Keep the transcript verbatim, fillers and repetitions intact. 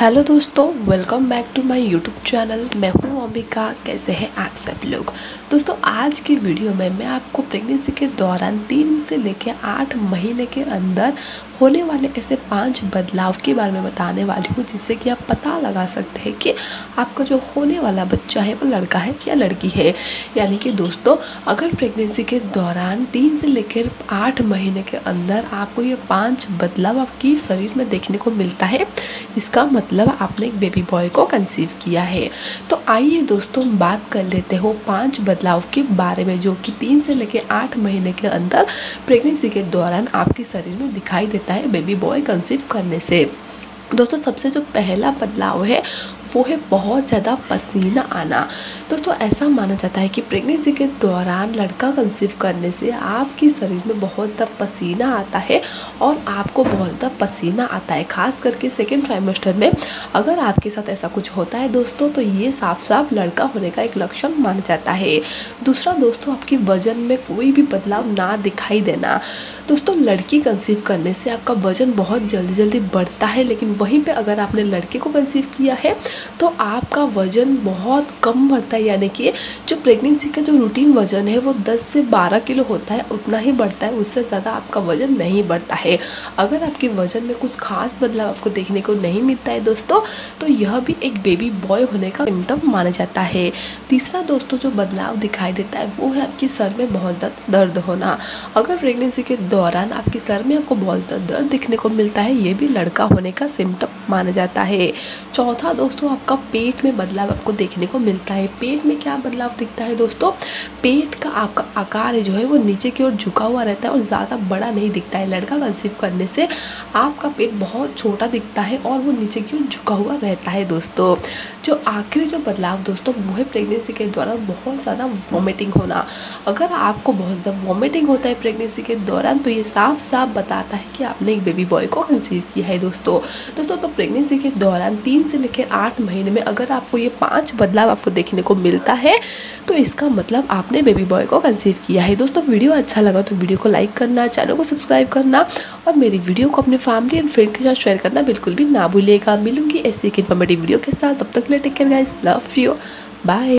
Hello दोस्तों, welcome back to my YouTube channel. मैं हूँ अंबिका। कैसे हैं आप सब लोग। दोस्तों, आज की वीडियो में मैं आपको प्रेगनेंसी के दौरान तीन से लेकर आठ महीने के अंदर होने वाले ऐसे पांच बदलाव के बारे में बताने वाली हूँ, जिससे कि आप पता लगा सकते हैं कि आपका जो होने वाला बच्चा है वो लड़का है या लड़की है। यानी कि दोस्तों, अगर प्रेगनेंसी के दौरान तीन से लेकर आठ महीने के अंदर आपको ये पांच बदलाव आपकी शरीर में देखने को मिलता है, इसका मतलब आपने एक बेबी बॉय को कंसीव किया है। तो आइए दोस्तों, हम बात कर लेते हो पांच बदलाव के बारे में, जो कि तीन से लेकर आठ महीने के अंदर प्रेगनेंसी के दौरान आपके शरीर में दिखाई देता है बेबी बॉय कंसीव करने से। दोस्तों, सबसे जो पहला बदलाव है वो है बहुत ज़्यादा पसीना आना। दोस्तों, ऐसा माना जाता है कि प्रेगनेंसी के दौरान लड़का कंसीव करने से आपके शरीर में बहुत ज़्यादा पसीना आता है और आपको बहुत ज़्यादा पसीना आता है, खास करके सेकेंड ट्राइमेस्टर में। अगर आपके साथ ऐसा कुछ होता है दोस्तों, तो ये साफ साफ लड़का होने का एक लक्षण माना जाता है। दूसरा दोस्तों, आपकी वजन में कोई भी बदलाव ना दिखाई देना। दोस्तों, लड़की कंसीव करने से आपका वजन बहुत जल्दी जल्दी बढ़ता है, लेकिन वहीं पे अगर आपने लड़के को कंसीव किया है तो आपका वजन बहुत कम बढ़ता है। यानी कि जो प्रेगनेंसी का जो रूटीन वजन है वो दस से बारह किलो होता है, उतना ही बढ़ता है, उससे ज़्यादा आपका वजन नहीं बढ़ता है। अगर आपके वजन में कुछ खास बदलाव आपको देखने को नहीं मिलता है दोस्तों, तो यह भी एक बेबी बॉय होने का सिम्टम माना जाता है। तीसरा दोस्तों, जो बदलाव दिखाई देता है वो है आपके सर में बहुत ज़्यादा दर्द होना। अगर प्रेगनेंसी के दौरान आपके सर में आपको बहुत ज़्यादा दर्द दिखने को मिलता है, ये भी लड़का होने का सिम्टम माना जाता है। चौथा दोस्तों, आपका पेट में बदलाव आपको देखने को मिलता है। पेट में क्या बदलाव दिखता है दोस्तों, पेट का आपका आकार जो है वो नीचे की ओर झुका हुआ रहता है और ज़्यादा बड़ा नहीं दिखता है। लड़का कंसीव करने से आपका पेट बहुत छोटा दिखता है और वो नीचे की ओर झुका हुआ रहता है। दोस्तों, जो आखिरी जो बदलाव दोस्तों वो है प्रेगनेंसी के दौरान बहुत ज़्यादा वॉमिटिंग होना। अगर आपको बहुत ज़्यादा वॉमिटिंग होता है प्रेगनेंसी के दौरान, तो ये साफ साफ बताता है कि आपने एक बेबी बॉय को कंसीव किया है। दोस्तों दोस्तों तो प्रेगनेंसी के दौरान तीन से लेकर आठ महीने में अगर आपको ये पांच बदलाव आपको देखने को मिलता है, तो इसका मतलब आपने बेबी बॉय को कंसीव किया है। दोस्तों, वीडियो अच्छा लगा तो वीडियो को लाइक करना, चैनल को सब्सक्राइब करना और मेरी वीडियो को अपने फैमिली एंड फ्रेंड के साथ शेयर करना बिल्कुल भी ना भूलिएगा। मिलूंगी ऐसी एक इन्फॉर्मेटिव वीडियो के साथ। तब तक के लिए take care guys, love you, bye.